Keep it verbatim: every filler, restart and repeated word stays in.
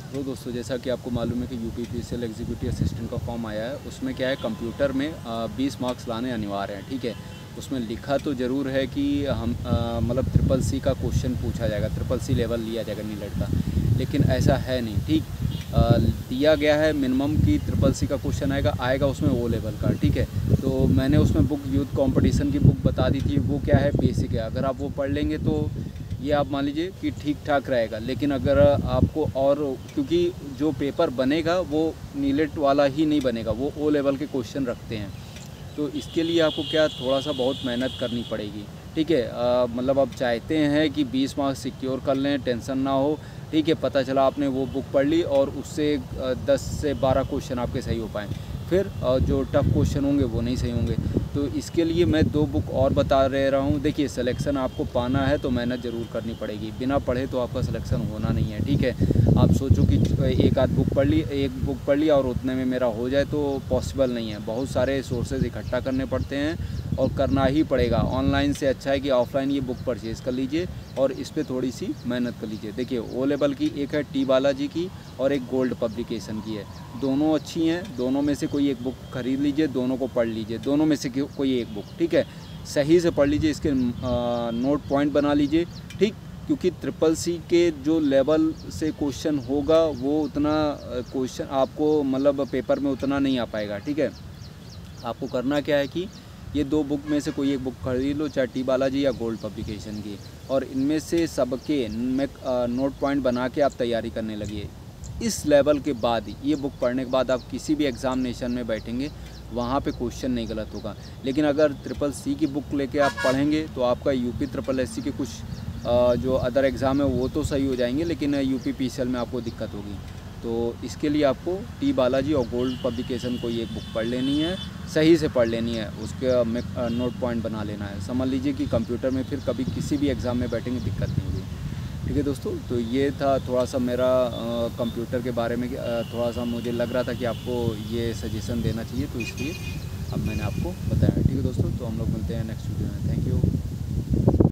तो दोस्तों जैसा कि आपको मालूम है कि यूपीपीसीएल एग्जीक्यूटिव असिस्टेंट का फॉर्म आया है, उसमें क्या है कंप्यूटर में बीस मार्क्स लाने अनिवार्य हैं। ठीक है, उसमें लिखा तो ज़रूर है कि हम मतलब ट्रिपल सी का क्वेश्चन पूछा जाएगा, ट्रिपल सी लेवल लिया जाएगा नीलेट का, लेकिन ऐसा है नहीं। ठीक, आ, दिया गया है मिनिमम की ट्रिपल सी का क्वेश्चन आएगा आएगा उसमें वो लेवल का। ठीक है, तो मैंने उसमें बुक यूथ कंपटीशन की बुक बता दी थी, वो क्या है बेसिक है। अगर आप वो पढ़ लेंगे तो ये आप मान लीजिए कि ठीक ठाक रहेगा। लेकिन अगर आपको और, क्योंकि जो पेपर बनेगा वो नीलेट वाला ही नहीं बनेगा, वो ओ लेवल के क्वेश्चन रखते हैं, तो इसके लिए आपको क्या थोड़ा सा बहुत मेहनत करनी पड़ेगी। ठीक है, आ, मतलब आप चाहते हैं कि बीस मार्क्स सिक्योर कर लें, टेंशन ना हो। ठीक है, पता चला आपने वो बुक पढ़ ली और उससे दस से बारह क्वेश्चन आपके सही हो पाएँ, फिर जो टफ़ क्वेश्चन होंगे वो नहीं सही होंगे। तो इसके लिए मैं दो बुक और बता रहे रहा हूँ। देखिए, सिलेक्शन आपको पाना है तो मेहनत ज़रूर करनी पड़ेगी, बिना पढ़े तो आपका सिलेक्शन होना नहीं है। ठीक है, आप सोचो कि एक आध बुक पढ़ ली, एक बुक पढ़ लिया और उतने में मेरा हो जाए, तो पॉसिबल नहीं है। बहुत सारे सोर्सेज इकट्ठा करने पड़ते हैं और करना ही पड़ेगा। ऑनलाइन से अच्छा है कि ऑफ़लाइन ये बुक परचेज़ कर लीजिए और इस पर थोड़ी सी मेहनत कर लीजिए। देखिए, ओ लेवल की एक है टी बालाजी की और एक गोल्ड पब्लिकेशन की है, दोनों अच्छी हैं। दोनों में से कोई एक बुक खरीद लीजिए, दोनों को पढ़ लीजिए, दोनों में से कोई एक बुक। ठीक है, सही से पढ़ लीजिए, इसके नोट पॉइंट बना लीजिए। ठीक, क्योंकि ट्रिपल सी के जो लेवल से क्वेश्चन होगा वो उतना क्वेश्चन आपको मतलब पेपर में उतना नहीं आ पाएगा। ठीक है, आपको करना क्या है कि ये दो बुक में से कोई एक बुक खरीद लो, चाहे टी बालाजी या गोल्ड पब्लिकेशन की, और इनमें से सबके में नोट पॉइंट बना के आप तैयारी करने लगिए। इस लेवल के बाद, ये बुक पढ़ने के बाद आप किसी भी एग्ज़ामिनेशन में बैठेंगे, वहाँ पे क्वेश्चन नहीं गलत होगा। लेकिन अगर ट्रिपल सी की बुक लेके आप पढ़ेंगे तो आपका यूपी ट्रिपल एस सी के कुछ जो अदर एग्ज़ाम है वो तो सही हो जाएंगे, लेकिन यूपी पीसीएल में आपको दिक्कत होगी। तो इसके लिए आपको टी बालाजी और गोल्ड पब्लिकेशन को एक बुक पढ़ लेनी है, सही से पढ़ लेनी है, उसके में नोट पॉइंट बना लेना है। समझ लीजिए कि कंप्यूटर में फिर कभी किसी भी एग्ज़ाम में बैठेंगे दिक्कत नहीं होगी। ठीक है दोस्तों, तो ये था थोड़ा सा मेरा कंप्यूटर के बारे में, थोड़ा सा मुझे लग रहा था कि आपको ये सजेशन देना चाहिए, तो इसलिए अब मैंने आपको बताया। ठीक है दोस्तों, तो हम लोग मिलते हैं नेक्स्ट वीडियो में। Thank you.